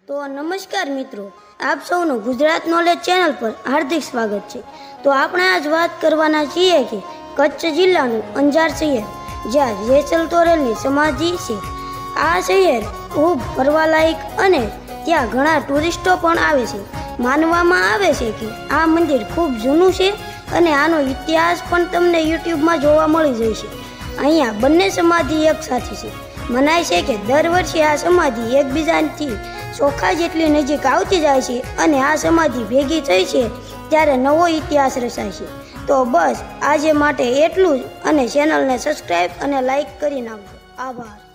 તો નમસ્કાર મિત્રો, આપ સૌનું ગુજરાત નોલેજ ચેનલ પર હાર્દિક સ્વાગત છે। તો આપણે આજ વાત કરવાના છીએ કે કચ્છ જિલ્લાનું અંજાર શહેર, જ્યાં જેસલ તોરલની સમાધિ છે। આ શહેર ખૂબ ફરવાલાયક અને ત્યાં ઘણા ટુરિસ્ટો પણ આવે છે। માનવામાં આવે છે કે આ મંદિર ખૂબ જૂનું છે અને આનો ઇતિહાસ પણ તમને યુટ્યુબમાં જોવા મળી જશે। અહીંયા બંને સમાધિ એક સાથે છે। મનાય છે કે દર વર્ષે આ સમાધિ એકબીજાથી ચોખા જેટલી નજીક આવતી જાય છે અને આ સમાધિ ભેગી થઈ છે ત્યારે નવો ઇતિહાસ રચાય છે। તો બસ આજે માટે એટલું જ અને ચેનલને સબસ્ક્રાઈબ અને લાઈક કરી નાખજો। આભાર।